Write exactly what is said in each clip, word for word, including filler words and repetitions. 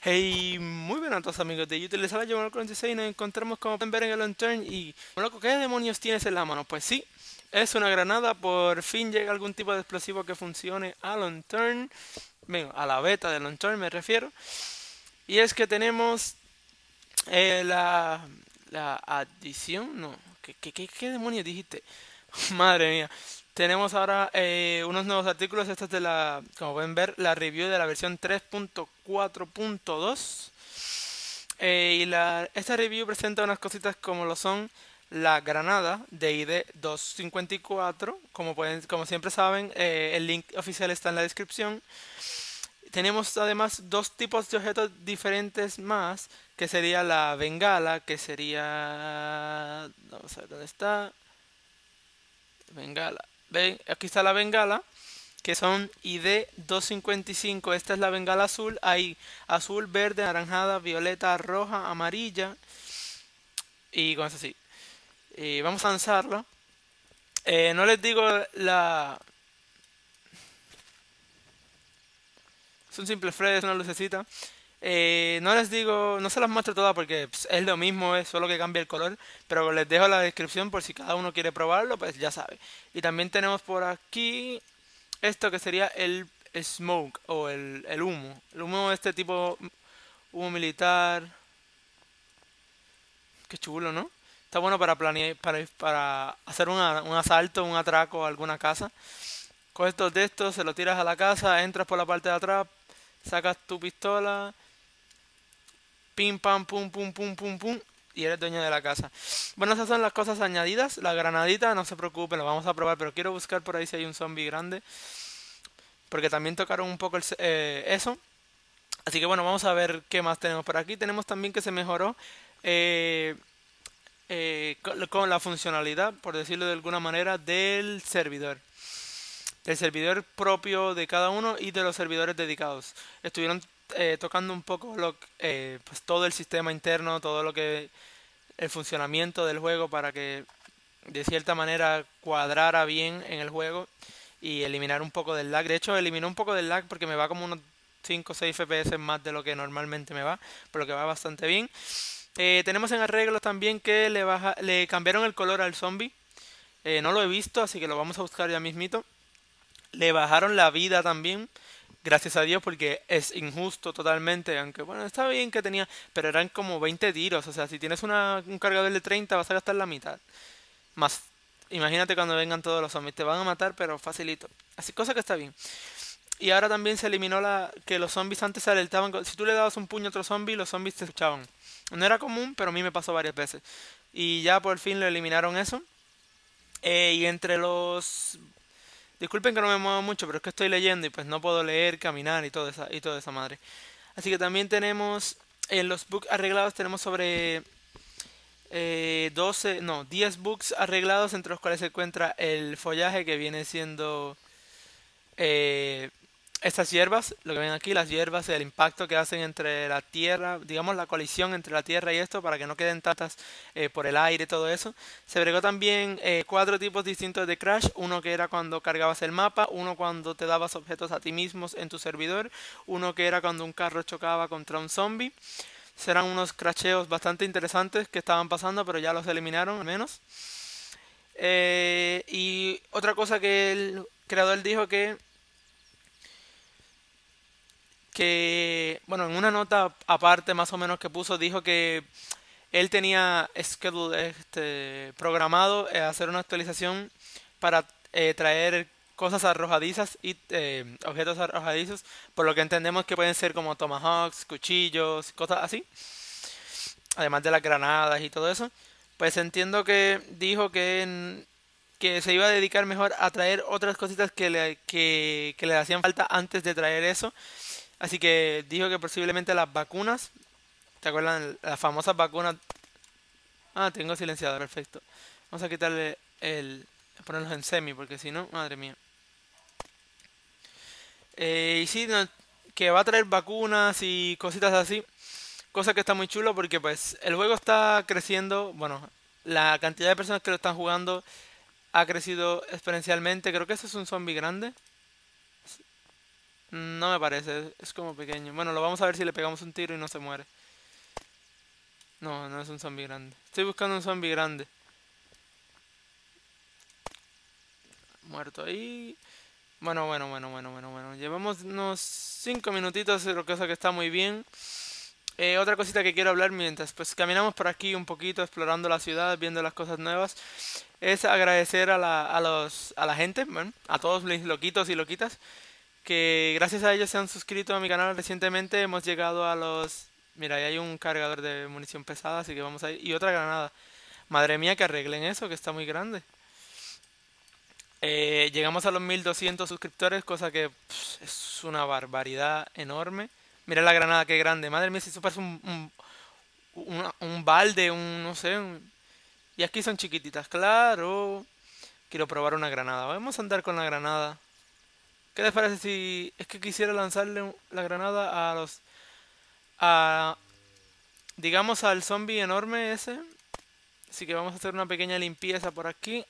Hey, muy buenas a todos amigos de YouTube, les habla yo cuarenta y seis y nos encontramos como pueden ver en el Lantern y... Loco, ¿qué demonios tienes en la mano? Pues sí, es una granada, por fin llega algún tipo de explosivo que funcione a Lantern. Bueno, a la beta de Lantern me refiero. Y es que tenemos eh, la... la adición, no, ¿qué, qué, qué, qué demonios dijiste? Madre mía. Tenemos ahora eh, unos nuevos artículos. Esta es de la, como pueden ver, la review de la versión tres punto cuatro punto dos. Eh, y la, esta review presenta unas cositas como lo son la granada de I D doscientos cincuenta y cuatro. Como, pueden, como siempre saben, eh, el link oficial está en la descripción. Tenemos además dos tipos de objetos diferentes más, que sería la bengala, que sería... Vamos a ver dónde está. Bengala. Ven, aquí está la bengala, que son I D doscientos cincuenta y cinco. Esta es la bengala azul. Hay azul, verde, anaranjada, violeta, roja, amarilla. Y con eso sí. Y vamos a lanzarla. Eh, no les digo la... Es un simple F L E D, es una lucecita. Eh, no les digo, no se las muestro todas porque pues, es lo mismo, es solo que cambia el color. Pero les dejo la descripción por si cada uno quiere probarlo, pues ya sabe. Y también tenemos por aquí esto que sería el smoke o el, el humo. El humo de este tipo, humo militar. Qué chulo, ¿no? Está bueno para planear, para, para hacer una- un asalto, un atraco a alguna casa. Coges estos de estos, se los tiras a la casa, entras por la parte de atrás, sacas tu pistola, pim pam pum pum pum pum pum y eres dueño de la casa. Bueno, esas son las cosas añadidas. La granadita, no se preocupen, lo vamos a probar, pero quiero buscar por ahí si hay un zombie grande. Porque también tocaron un poco el, eh, eso. Así que bueno, vamos a ver qué más tenemos por aquí. Tenemos también que se mejoró eh, eh, con, con la funcionalidad, por decirlo de alguna manera, del servidor. Del servidor propio de cada uno y de los servidores dedicados. Estuvieron eh, tocando un poco lo, eh, pues todo el sistema interno, todo lo que el funcionamiento del juego para que de cierta manera cuadrara bien en el juego y eliminar un poco del lag. De hecho, eliminó un poco del lag porque me va como unos cinco o seis F P S más de lo que normalmente me va, por lo que va bastante bien. Eh, tenemos en arreglos también que le, baja, le cambiaron el color al zombie. Eh, no lo he visto, así que lo vamos a buscar ya mismito. Le bajaron la vida también. Gracias a Dios porque es injusto totalmente, aunque bueno, está bien que tenía, pero eran como veinte tiros, o sea, si tienes una, un cargador de treinta vas a gastar la mitad. Más, imagínate cuando vengan todos los zombies, te van a matar, pero facilito. Así, cosa que está bien. Y ahora también se eliminó la que los zombies antes se alertaban. Si tú le dabas un puño a otro zombie, los zombies te escuchaban. No era común, pero a mí me pasó varias veces. Y ya por fin lo eliminaron eso. Eh, y entre los... Disculpen que no me muevo mucho, pero es que estoy leyendo y pues no puedo leer, caminar y toda esa, y toda esa madre. Así que también tenemos... En los bugs arreglados tenemos sobre eh, doce, no, diez bugs arreglados, entre los cuales se encuentra el follaje que viene siendo eh, estas hierbas, lo que ven aquí, las hierbas, el impacto que hacen entre la tierra, digamos la colisión entre la tierra y esto, para que no queden tantas eh, por el aire y todo eso. Se agregó también eh, cuatro tipos distintos de crash, uno que era cuando cargabas el mapa, uno cuando te dabas objetos a ti mismos en tu servidor, uno que era cuando un carro chocaba contra un zombie. Serán unos crasheos bastante interesantes que estaban pasando, pero ya los eliminaron al menos. Eh, y otra cosa que el creador dijo que que, bueno, en una nota aparte más o menos que puso, dijo que él tenía schedule, este, programado eh, hacer una actualización para eh, traer cosas arrojadizas y eh, objetos arrojadizos, por lo que entendemos que pueden ser como tomahawks, cuchillos, cosas así, además de las granadas y todo eso. Pues entiendo que dijo que, en- que se iba a dedicar mejor a traer otras cositas que le, que, que le hacían falta antes de traer eso. Así que dijo que posiblemente las vacunas, ¿te acuerdan? Las famosas vacunas. Ah, tengo silenciador, perfecto. Vamos a quitarle el... ponerlos en semi, porque si no, madre mía. Eh, y sí, no, que va a traer vacunas y cositas así. Cosa que está muy chulo porque pues el juego está creciendo. Bueno, la cantidad de personas que lo están jugando ha crecido exponencialmente. Creo que ese es un zombie grande. No me parece, es como pequeño. Bueno, lo vamos a ver si le pegamos un tiro y no se muere. No, no es un zombie grande. Estoy buscando un zombie grande. Muerto ahí. Bueno, bueno, bueno, bueno, bueno, bueno. Llevamos unos cinco minutitos, lo que que está muy bien. Eh, otra cosita que quiero hablar mientras pues caminamos por aquí un poquito, explorando la ciudad, viendo las cosas nuevas, es agradecer a la, a los, a la gente, bueno, a todos los loquitos y loquitas, que gracias a ellos se han suscrito a mi canal recientemente. Hemos llegado a los... Mira, ahí hay un cargador de munición pesada, así que vamos a ir. Y otra granada. Madre mía, que arreglen eso, que está muy grande. Eh, llegamos a los mil doscientos suscriptores, cosa que pff, es una barbaridad enorme. Mira la granada, qué grande. Madre mía, si eso parece un, un, una- un balde, un, no sé. un- Y aquí son chiquititas, claro. Quiero probar una granada. Vamos a andar con la granada. ¿Qué les parece si... Es que quisiera lanzarle un- la granada a los... A... Digamos al zombie enorme ese. Así que vamos a hacer una pequeña limpieza por aquí.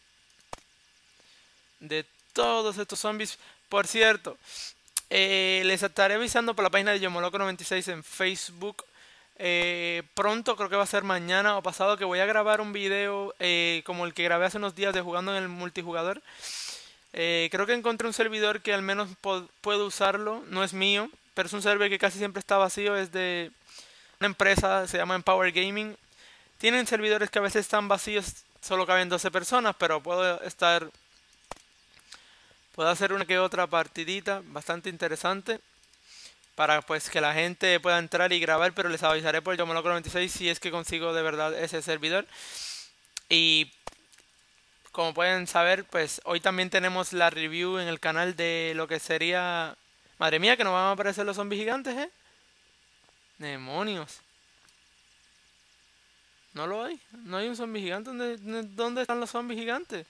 De todos estos zombies. Por cierto, eh, les estaré avisando por la página de Yomoloco noventa y seis en Facebook. Eh, pronto, creo que va a ser mañana o pasado, que voy a grabar un video eh, como el que grabé hace unos días de jugando en el multijugador. Eh, creo que encontré un servidor que al menos po- puedo usarlo. No es mío, pero es un server que casi siempre está vacío. Es de una empresa, se llama Empower Gaming. Tienen servidores que a veces están vacíos, solo caben doce personas, pero puedo estar... Puedo hacer una que otra partidita bastante interesante para pues que la gente pueda entrar y grabar, pero les avisaré por Yomoloco noventa y seis si es que consigo de verdad ese servidor. Y como pueden saber, pues hoy también tenemos la review en el canal de lo que sería... Madre mía, que nos van a aparecer los zombies gigantes, ¿eh? Demonios. No lo hay. No hay un zombie gigante. ¿Dónde, dónde están los zombies gigantes?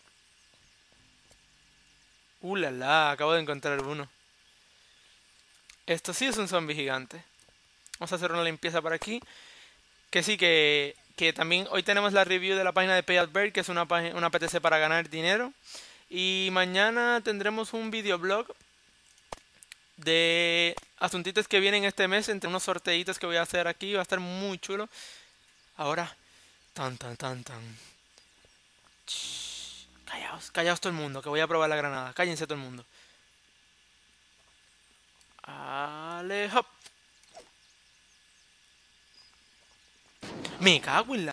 Uh, la, la, acabo de encontrar uno. Esto sí es un zombie gigante. Vamos a hacer una limpieza por aquí. Que sí, que, que también hoy tenemos la review de la página de PayAdBird, que es una, página, una P T C para ganar dinero. Y mañana tendremos un videoblog de asuntitos que vienen este mes, entre unos sorteitos que voy a hacer aquí. Va a estar muy chulo. Ahora, tan, tan, tan, tan. Shh, callaos, callaos todo el mundo, que voy a probar la granada. Cállense todo el mundo. Ale, hop. Me cago en la...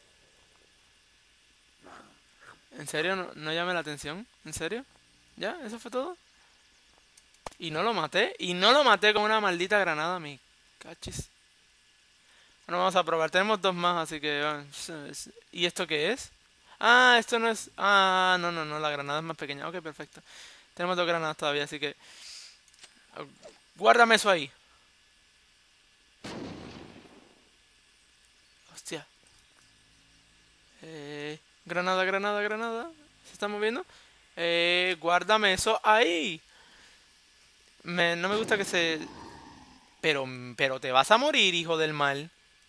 ¿En serio? ¿No, no llame la atención? ¿En serio? ¿Ya? ¿Eso fue todo? Y no lo maté. Y no lo maté con una maldita granada, mi cachis. Bueno, vamos a probar. Tenemos dos más, así que... ah, ¿Y esto qué es? Ah, esto no es... Ah, no, no, no. La granada es más pequeña. Ok, perfecto. Tenemos dos granadas todavía, así que... ah, guárdame eso ahí. Hostia. Eh, granada, granada, granada. ¿Se está moviendo? Eh, guárdame eso ahí. Me, no me gusta que se... Pero, pero te vas a morir, hijo del mal.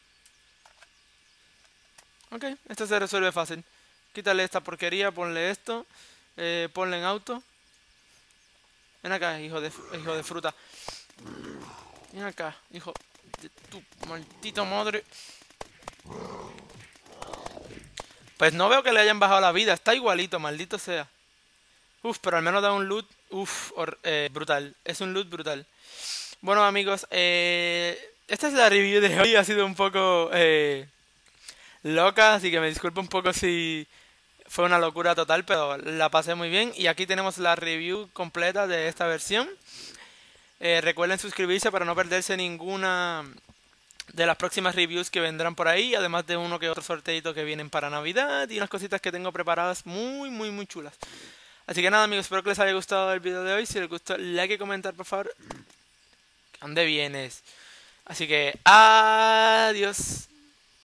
Ok, esto se resuelve fácil. Quítale esta porquería, ponle esto. Eh, ponle en auto. Ven acá, hijo de, hijo de fruta. Ven acá, hijo de tu maldita madre. Pues no veo que le hayan bajado la vida. Está igualito, maldito sea. Uf, pero al menos da un loot. Uf, hor- eh, brutal. Es un loot brutal. Bueno, amigos, eh, esta es la review de hoy. Ha sido un poco eh, loca, así que me disculpo un poco si fue una locura total, pero la pasé muy bien. Y aquí tenemos la review completa de esta versión. Eh, recuerden suscribirse para no perderse ninguna de las próximas reviews que vendrán por ahí, además de uno que otro sorteito que vienen para Navidad y unas cositas que tengo preparadas muy, muy, muy chulas. Así que nada, amigos, espero que les haya gustado el video de hoy. Si les gustó, like y comentar, por favor. ¿Dónde vienes? Así que, adiós.